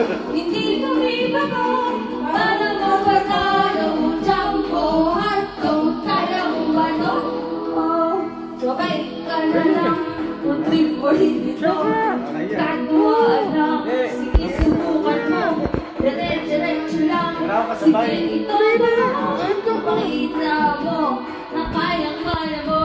Hindi kami bago para magpatalo. Jumbo, hotdog, kaya mo ba no? Oh, sabay ka na lang. Kung trip mo dito, katuwaan na. Sige, subukan mo. Dire-diretso lang. Sige, ito na. Pakita mo na kayang-kaya mo.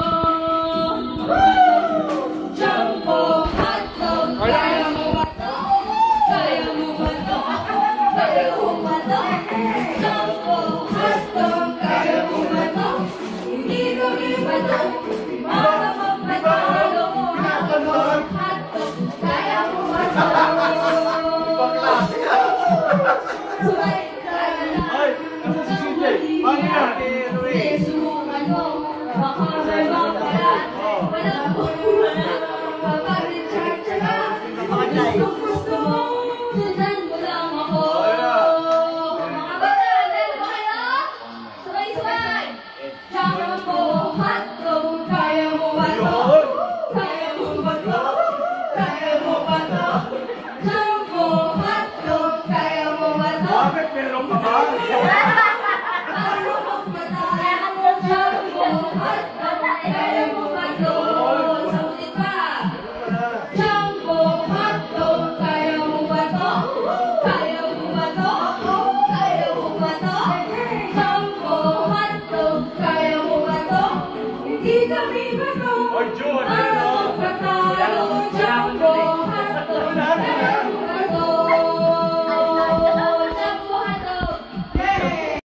Jumbo, hotdog, kaya mo ba to? Kaya mo ba to? Kaya mo ba to? Jumbo, hotdog, kaya mo ba to? Hindi kami ba to? Para magpatalo. Jumbo, hotdog, kaya mo ba to? Subay